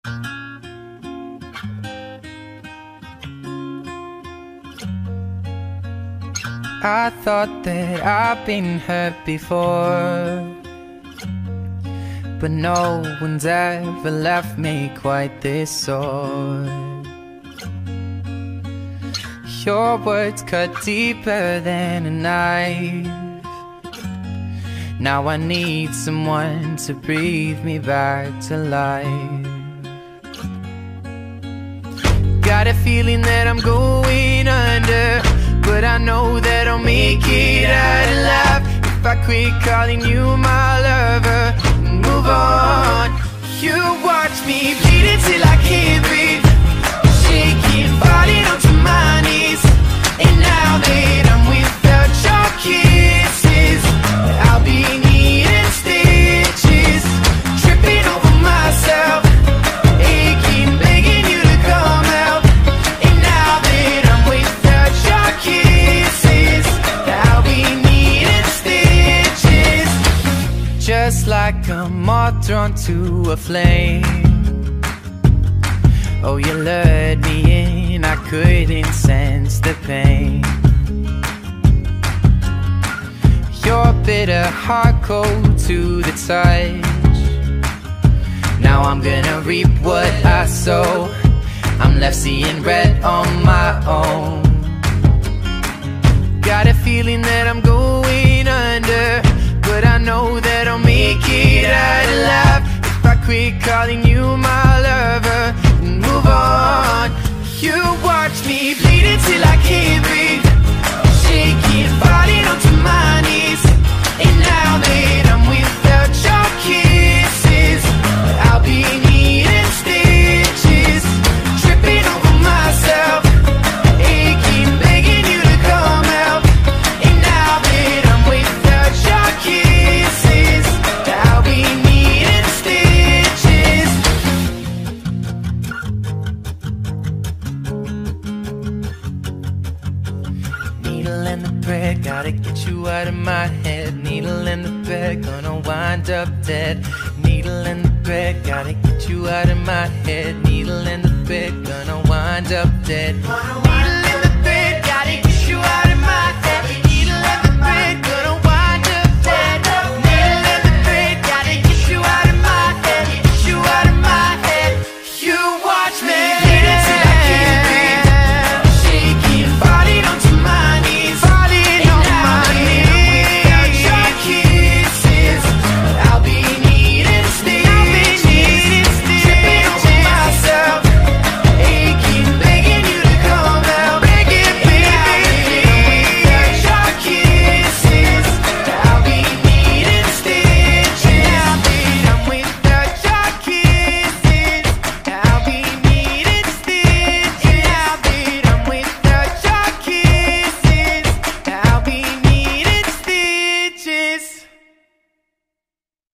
I thought that I've been hurt before, but no one's ever left me quite this sore. Your words cut deeper than a knife. Now I need someone to breathe me back to life. Got a feeling that I'm going under, but I know that I'll make it out alive if I quit calling you my lover and move on. You watch me bleed until I can't breathe, shaking, falling onto my knees. And now that I'm without your kisses, I'll be needing stitches, tripping over myself, aching, begging you to come out. And now that I'm without your kisses, I'll be needing stitches. Just like a moth drawn to a flame, oh, you lured me in, I couldn't sense the pain. Your bitter heart cold to the touch. Now I'm gonna reap what I sow. I'm left seeing red on my own. Got a feeling that I'm going under, but I know that I'll make it out alive if I quit calling you my lover and move on. You watch me bleed until I can't breathe, shaking, falling onto my knees. And now that I'm without your kisses, I'll be needing stitches, tripping over myself, aching, begging you to come out. And now that I'm without your kisses, I'll be needing stitches. Needle and the thread, gotta get you out of my head. Needle and the thread, gonna wind up dead. Needle and the thread, gotta get you out of my head. Needle and the thread, gonna wind up dead. Needle